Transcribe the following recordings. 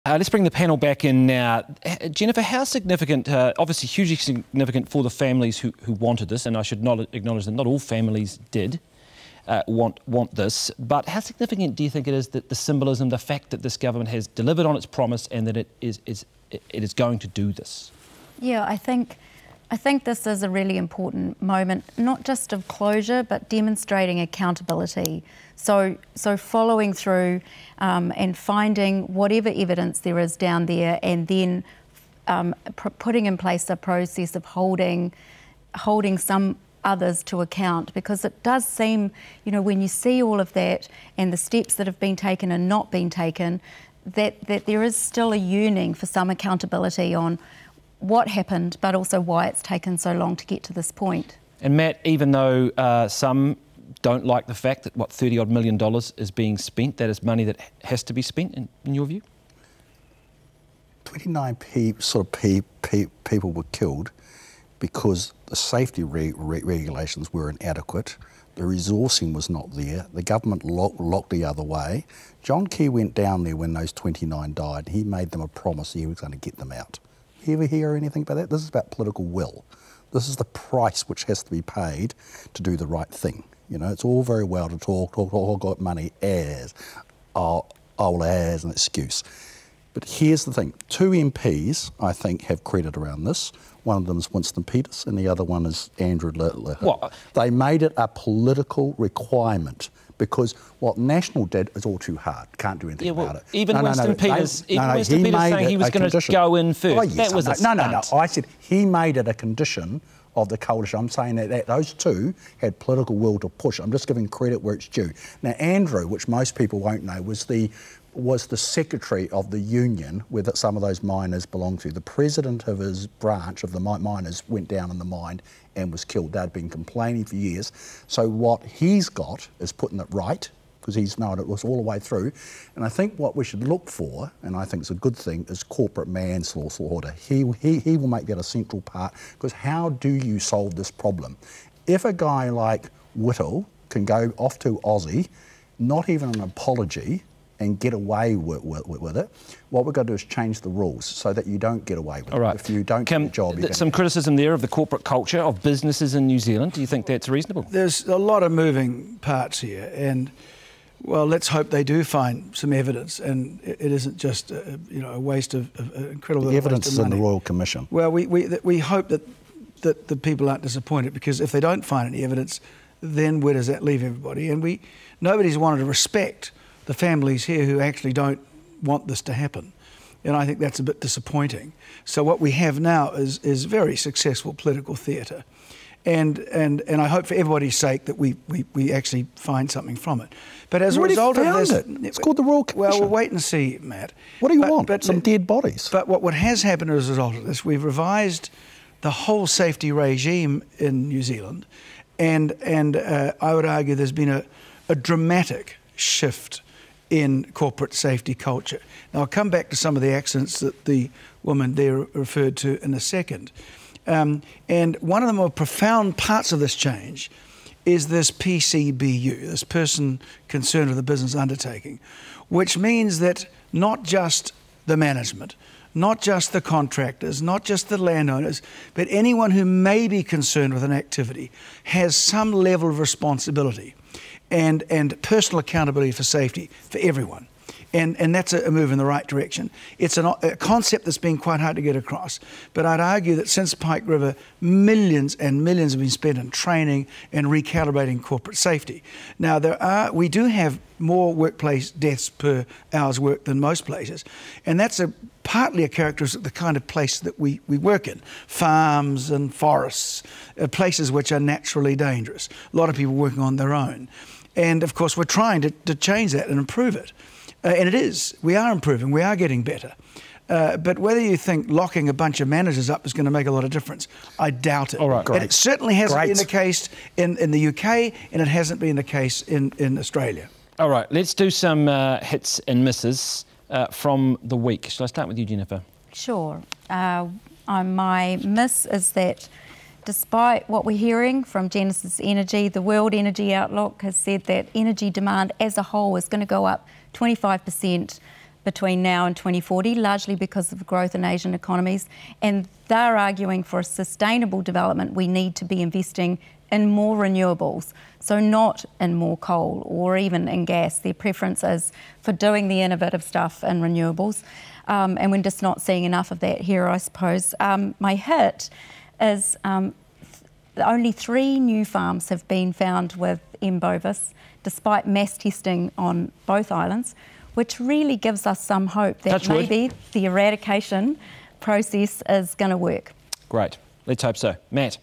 Let's bring the panel back in now. Jennifer, how significant, obviously hugely significant for the families who wanted this, and I should not acknowledge that not all families did want this, but how significant do you think it is that the symbolism, the fact that this government has delivered on its promise and that it is going to do this? Yeah, I think this is a really important moment, not just of closure, but demonstrating accountability. So following through and finding whatever evidence there is down there, and then putting in place a process of holding some others to account, because it does seem, you know, when you see all of that and the steps that have been taken and not been taken, that there is still a yearning for some accountability on what happened, but also why it's taken so long to get to this point. And Matt, even though some don't like the fact that, $30-odd million is being spent, that is money that has to be spent, in your view? 29 people were killed because the safety regulations were inadequate, the resourcing was not there, the government locked the other way. John Key went down there when those 29 died. He made them a promise he was going to get them out. You ever hear anything about that? This is about political will. This is the price which has to be paid to do the right thing. You know, it's all very well to talk got money as an excuse. But here's the thing, 2 MPs, I think, have credit around this. One of them is Winston Peters and the other one is Andrew Little. What? They made it a political requirement because what National did is all too hard. Can't do anything about it. Even Winston Peters saying he was going to go in first. Oh, yes, that was a stunt. No. I said he made it a condition of the coalition. I'm saying that those two had political will to push. I'm just giving credit where it's due. Now, Andrew, which most people won't know, was the secretary of the union where some of those miners belong to. The president of his branch of the miners went down in the mine and was killed. They'd been complaining for years. So what he's got is putting it right, because he's known it was all the way through. And I think what we should look for, and I think it's a good thing, is corporate manslaughter. He will make that a central part, because how do you solve this problem? If a guy like Whittle can go off to Aussie, not even an apology, and get away with it, what we've got to do is change the rules so that you don't get away with it. If you don't get a job, you're some criticism there of the corporate culture of businesses in New Zealand. Do you think that's reasonable? There's a lot of moving parts here, and well, let's hope they do find some evidence, and it isn't just a waste of incredible evidence waste of money. In the Royal Commission. Well, we hope that the people aren't disappointed, because if they don't find any evidence, then where does that leave everybody? And nobody's wanted to respect the families here who actually don't want this to happen. And I think that's a bit disappointing. So what we have now is very successful political theatre. And I hope for everybody's sake that we actually find something from it. But as a result of this... It's called the Royal Commission. Well, we'll wait and see, Matt. What do you want? Some dead bodies. But what has happened as a result of this, we've revised the whole safety regime in New Zealand, and I would argue there's been a dramatic shift in corporate safety culture. Now, I'll come back to some of the accidents that the woman there referred to in a second. And one of the more profound parts of this change is this PCBU, this person concerned with the business undertaking, which means that not just the management, not just the contractors, not just the landowners, but anyone who may be concerned with an activity has some level of responsibility and personal accountability for safety for everyone. And that's a move in the right direction. It's a concept that's been quite hard to get across, but I'd argue that since Pike River, millions and millions have been spent on training and recalibrating corporate safety. Now, we do have more workplace deaths per hour's work than most places, and that's partly a characteristic of the kind of place that we work in. Farms and forests, places which are naturally dangerous. A lot of people working on their own. And of course, we're trying to change that and improve it. And it is. We are improving. We are getting better. But whether you think locking a bunch of managers up is going to make a lot of difference, I doubt it. All right, and it certainly hasn't been the case in the UK, and it hasn't been the case in Australia. All right, let's do some hits and misses from the week. Shall I start with you, Jennifer? Sure. My miss is that despite what we're hearing from Genesis Energy, the World Energy Outlook has said that energy demand as a whole is going to go up 25% between now and 2040, largely because of growth in Asian economies. And they're arguing for a sustainable development. We need to be investing in more renewables, so not in more coal or even in gas. Their preference is for doing the innovative stuff in renewables. And we're just not seeing enough of that here, I suppose. My hit is only 3 new farms have been found with M. bovis, despite mass testing on both islands, which really gives us some hope that maybe the eradication process is going to work. Great. Let's hope so. Matt?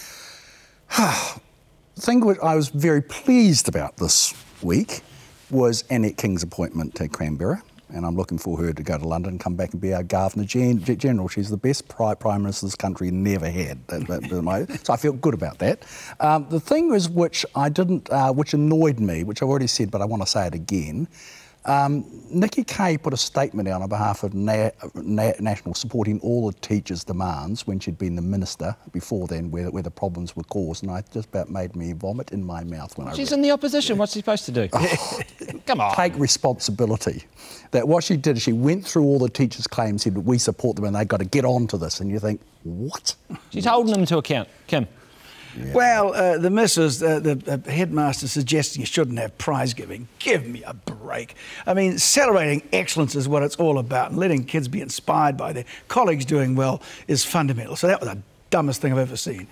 The thing which I was very pleased about this week was Annette King's appointment to Canberra, and I'm looking for her to go to London and come back and be our Governor General. She's the best Prime Minister this country never had. So I feel good about that. The thing was which annoyed me, which I've already said, but I want to say it again. Nikki Kaye put a statement out on behalf of National supporting all the teachers' demands when she'd been the minister before then, where the problems were caused, and I just about made me vomit in my mouth when I read it. She's in the opposition. What's she supposed to do? Come on. Take responsibility. That what she did is she went through all the teachers' claims, said we support them and they've got to get on to this, and you think, what? She's holding them to account. Kim? Yeah. Well, the missus, the headmaster suggesting you shouldn't have prize giving. Give me a break. I mean, celebrating excellence is what it's all about, and letting kids be inspired by their colleagues doing well is fundamental. So that was the dumbest thing I've ever seen.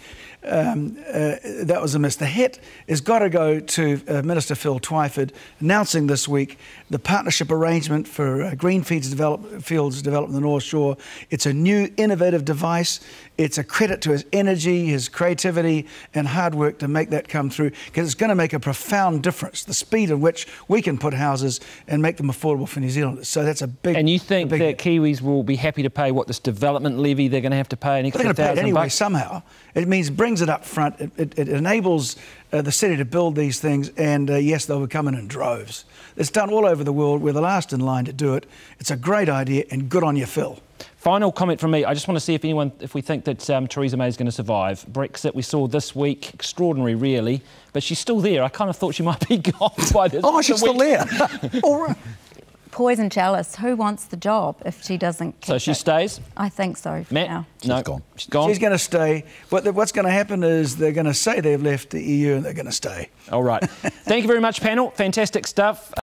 That was a miss. The hit has got to go to Minister Phil Twyford, announcing this week the partnership arrangement for Greenfields development in the North Shore. It's a new innovative device. It's a credit to his energy, his creativity and hard work to make that come through, because it's going to make a profound difference, the speed at which we can put houses and make them affordable for New Zealanders. So that's a big... And you think that Kiwis will be happy to pay, what, this development levy they're going to have to pay an extra $1,000? They're going to pay it anyway somehow. It means brings it up front. It enables the city to build these things, and yes, they'll be coming in droves. It's done all over the world. We're the last in line to do it. It's a great idea, and good on you, Phil. Final comment from me. I just want to see if we think that Theresa May is going to survive. Brexit we saw this week, extraordinary really, but she's still there. I kind of thought she might be gone by this. Oh, she's still there. All right. Poison chalice. Who wants the job if she doesn't keep So she stays? I think so. Matt? Now. She's gone. She's gone? She's going to stay. What's going to happen is they're going to say they've left the EU and they're going to stay. All right. Thank you very much, panel. Fantastic stuff.